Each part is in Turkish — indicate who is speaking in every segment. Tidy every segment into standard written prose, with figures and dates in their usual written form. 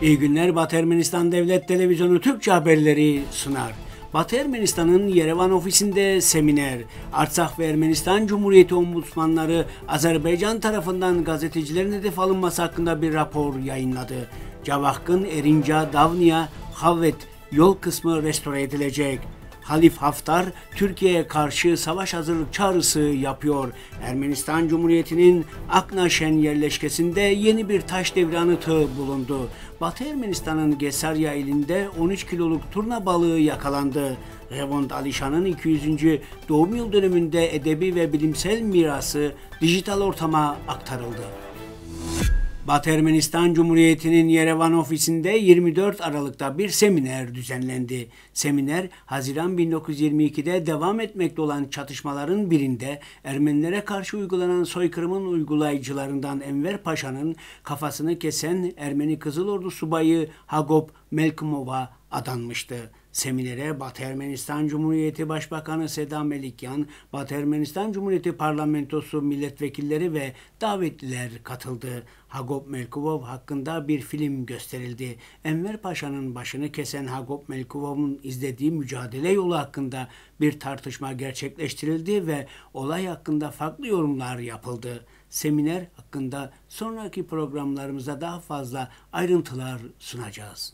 Speaker 1: İyi günler, Batı Ermenistan Devlet Televizyonu Türkçe haberleri sunar. Batı Ermenistan'ın Yerevan ofisinde seminer, Artsakh ve Ermenistan Cumhuriyeti Ombudsmanları Azerbaycan tarafından gazetecilerin hedef alınması hakkında bir rapor yayınladı. Cavahk'ın Erinca Davnia Havvet yol kısmı restore edilecek. Halif Haftar, Türkiye'ye karşı savaş hazırlık çağrısı yapıyor. Ermenistan Cumhuriyeti'nin Aknaşen yerleşkesinde yeni bir taş devri anıtı bulundu. Batı Ermenistan'ın Gesarya ilinde 13 kiloluk turna balığı yakalandı. Revont Alişan'ın 200. doğum yıl dönümünde edebi ve bilimsel mirası dijital ortama aktarıldı. Batı Ermenistan Cumhuriyeti'nin Yerevan ofisinde 24 Aralık'ta bir seminer düzenlendi. Seminer, Haziran 1922'de devam etmekte olan çatışmaların birinde Ermenilere karşı uygulanan soykırımın uygulayıcılarından Enver Paşa'nın kafasını kesen Ermeni Kızıl Ordu subayı Hagop Melkimov'a adanmıştı. Seminere Batı Ermenistan Cumhuriyeti Başbakanı Seda Melikyan, Batı Ermenistan Cumhuriyeti Parlamentosu milletvekilleri ve davetliler katıldı. Hagop Melkimov hakkında bir film gösterildi. Enver Paşa'nın başını kesen Hagop Melkimov'un izlediği mücadele yolu hakkında bir tartışma gerçekleştirildi ve olay hakkında farklı yorumlar yapıldı. Seminer hakkında sonraki programlarımızda daha fazla ayrıntılar sunacağız.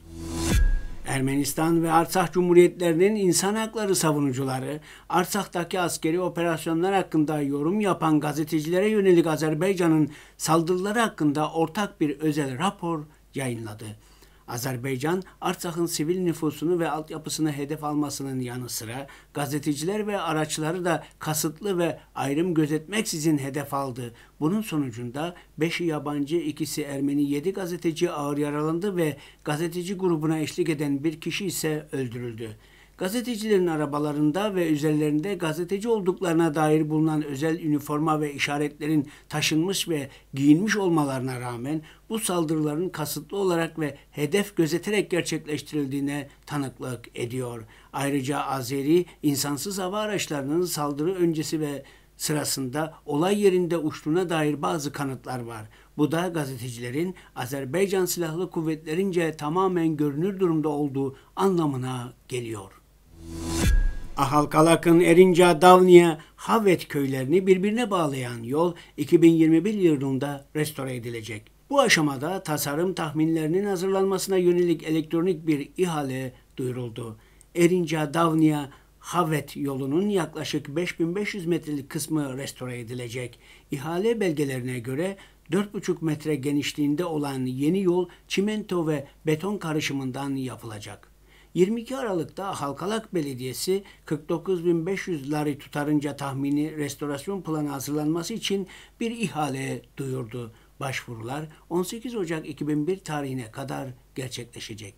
Speaker 1: Ermenistan ve Artsakh Cumhuriyetlerinin insan hakları savunucuları, Artsak'taki askeri operasyonlar hakkında yorum yapan gazetecilere yönelik Azerbaycan'ın saldırıları hakkında ortak bir özel rapor yayınladı. Azerbaycan, Artsakh'ın sivil nüfusunu ve altyapısını hedef almasının yanı sıra gazeteciler ve araçları da kasıtlı ve ayrım gözetmeksizin hedef aldı. Bunun sonucunda 5'i yabancı, 2'si Ermeni 7 gazeteci ağır yaralandı ve gazeteci grubuna eşlik eden bir kişi ise öldürüldü. Gazetecilerin arabalarında ve üzerlerinde gazeteci olduklarına dair bulunan özel üniforma ve işaretlerin taşınmış ve giyinmiş olmalarına rağmen bu saldırıların kasıtlı olarak ve hedef gözeterek gerçekleştirildiğine tanıklık ediyor. Ayrıca Azeri insansız hava araçlarının saldırı öncesi ve sırasında olay yerinde uçtuğuna dair bazı kanıtlar var. Bu da gazetecilerin Azerbaycan Silahlı Kuvvetlerince tamamen görünür durumda olduğu anlamına geliyor. Ahalkalak'ın Erinca Davnia Havvet köylerini birbirine bağlayan yol 2021 yılında restore edilecek. Bu aşamada tasarım tahminlerinin hazırlanmasına yönelik elektronik bir ihale duyuruldu. Erinca Davnia Havvet yolunun yaklaşık 5500 metrelik kısmı restore edilecek. İhale belgelerine göre 4,5 metre genişliğinde olan yeni yol çimento ve beton karışımından yapılacak. 22 Aralık'ta Halkalak Belediyesi 49.500 lari tutarınca tahmini restorasyon planı hazırlanması için bir ihale duyurdu. Başvurular 18 Ocak 2001 tarihine kadar gerçekleşecek.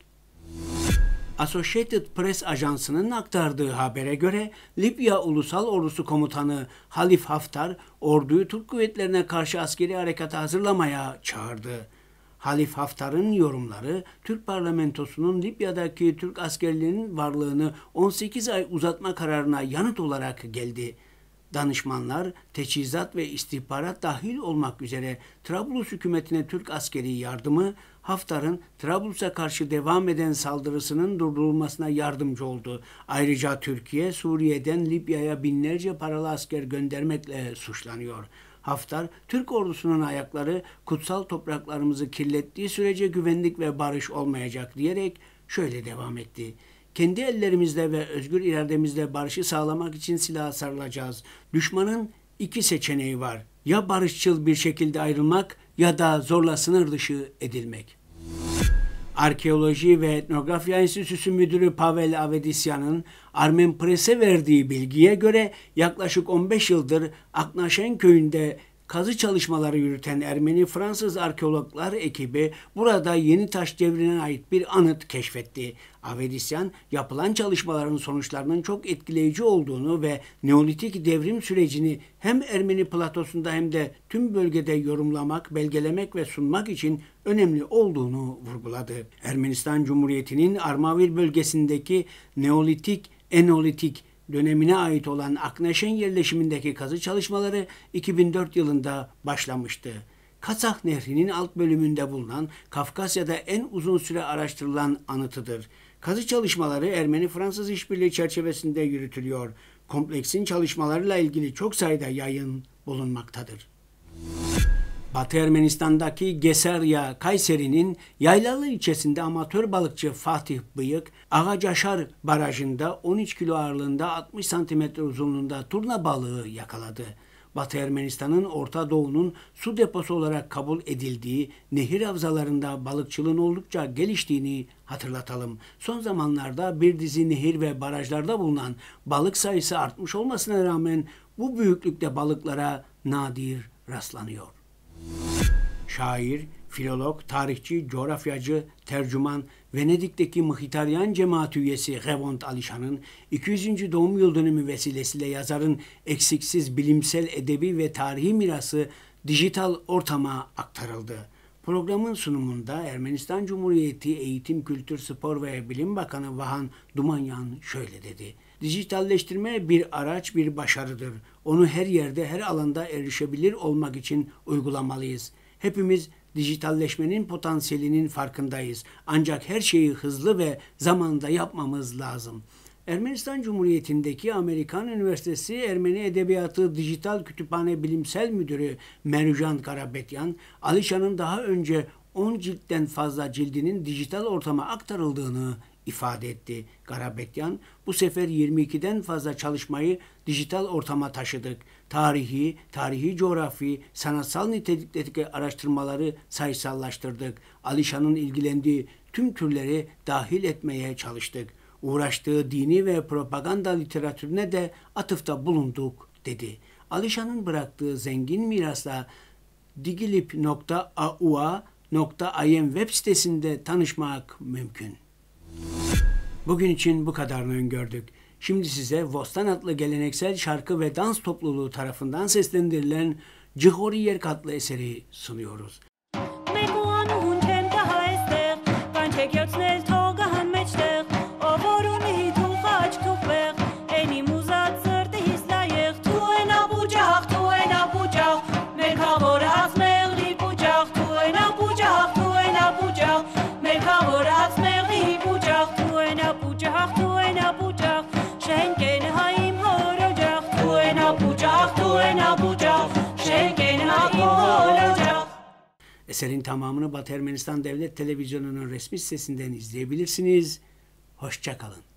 Speaker 1: Associated Press ajansının aktardığı habere göre Libya Ulusal Ordusu Komutanı Halif Haftar orduyu Türk kuvvetlerine karşı askeri harekata hazırlamaya çağırdı. Halif Haftar'ın yorumları Türk parlamentosunun Libya'daki Türk askerlerinin varlığını 18 ay uzatma kararına yanıt olarak geldi. Danışmanlar, teçhizat ve istihbarat dahil olmak üzere Trablus hükümetine Türk askeri yardımı, Haftar'ın Trablus'a karşı devam eden saldırısının durdurulmasına yardımcı oldu. Ayrıca Türkiye, Suriye'den Libya'ya binlerce paralı asker göndermekle suçlanıyor. Haftar, Türk ordusunun ayakları kutsal topraklarımızı kirlettiği sürece güvenlik ve barış olmayacak diyerek şöyle devam etti. Kendi ellerimizle ve özgür irademizle barışı sağlamak için silaha sarılacağız. Düşmanın iki seçeneği var. Ya barışçıl bir şekilde ayrılmak ya da zorla sınır dışı edilmek. Arkeoloji ve Etnografya Enstitüsü Müdürü Pavel Avedisyan'ın Armen Press'e verdiği bilgiye göre yaklaşık 15 yıldır Aknaşen köyünde kazı çalışmaları yürüten Ermeni-Fransız arkeologlar ekibi burada yeni taş devrine ait bir anıt keşfetti. Avedisyan, yapılan çalışmaların sonuçlarının çok etkileyici olduğunu ve Neolitik devrim sürecini hem Ermeni platosunda hem de tüm bölgede yorumlamak, belgelemek ve sunmak için önemli olduğunu vurguladı. Ermenistan Cumhuriyeti'nin Armavir bölgesindeki Neolitik, Enolitik dönemine ait olan Aknaşen yerleşimindeki kazı çalışmaları 2004 yılında başlamıştı. Kasah Nehri'nin alt bölümünde bulunan Kafkasya'da en uzun süre araştırılan anıtıdır. Kazı çalışmaları Ermeni-Fransız işbirliği çerçevesinde yürütülüyor. Kompleksin çalışmalarıyla ilgili çok sayıda yayın bulunmaktadır. Batı Ermenistan'daki Geserya, Kayseri'nin Yaylalı ilçesinde amatör balıkçı Fatih Bıyık, Ağacaşar Barajı'nda 13 kilo ağırlığında 60 santimetre uzunluğunda turna balığı yakaladı. Batı Ermenistan'ın Orta Doğu'nun su deposu olarak kabul edildiği nehir havzalarında balıkçılığın oldukça geliştiğini hatırlatalım. Son zamanlarda bir dizi nehir ve barajlarda bulunan balık sayısı artmış olmasına rağmen bu büyüklükte balıklara nadir rastlanıyor. Şair, filolog, tarihçi, coğrafyacı, tercüman, Venedik'teki Mıhitaryan cemaat üyesi Revont Alişan'ın 200. doğum yıl dönümü vesilesiyle yazarın eksiksiz bilimsel, edebi ve tarihi mirası dijital ortama aktarıldı. Programın sunumunda Ermenistan Cumhuriyeti Eğitim, Kültür, Spor ve Bilim Bakanı Vahan Dumanyan şöyle dedi: "Dijitalleştirme bir araç, bir başarıdır. Onu her yerde, her alanda erişebilir olmak için uygulamalıyız. Hepimiz dijitalleşmenin potansiyelinin farkındayız. Ancak her şeyi hızlı ve zamanında yapmamız lazım." Ermenistan Cumhuriyeti'ndeki Amerikan Üniversitesi Ermeni Edebiyatı Dijital Kütüphane Bilimsel Müdürü Merjan Karabetyan, Alişan'ın daha önce 10 ciltten fazla cildinin dijital ortama aktarıldığını ifade etti. Karabetyan, bu sefer 22'den fazla çalışmayı dijital ortama taşıdık. Tarihi coğrafi, sanatsal nitelikteki araştırmaları sayısallaştırdık. Alişan'ın ilgilendiği tüm türleri dahil etmeye çalıştık. Uğraştığı dini ve propaganda literatürüne de atıfta bulunduk, dedi. Alişan'ın bıraktığı zengin mirasla digilip.aua.im web sitesinde tanışmak mümkün. Bugün için bu kadarını öngördük. Şimdi size Vostan adlı geleneksel şarkı ve dans topluluğu tarafından seslendirilen Cihori Yerk adlı eseri sunuyoruz. Eserin tamamını Batı Ermenistan Devlet Televizyonu'nun resmi sitesinden izleyebilirsiniz. Hoşça kalın.